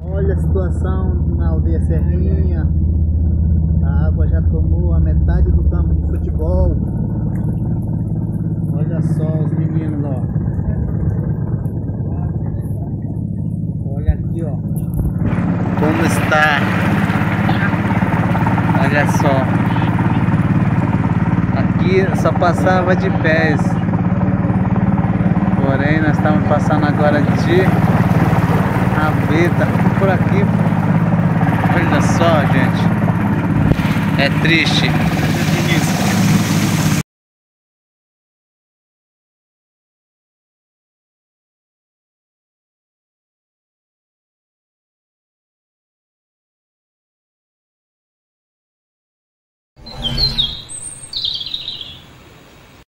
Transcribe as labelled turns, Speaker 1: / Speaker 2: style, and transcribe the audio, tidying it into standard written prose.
Speaker 1: Olha a situação na aldeia Serrinha. A água já tomou a metade do campo de futebol. Olha só os meninos, ó. Olha aqui, ó. Como está. Olha só. Aqui só passava de pés. Porém, nós estamos passando agora de rabeta por aqui. Olha só, gente. É triste.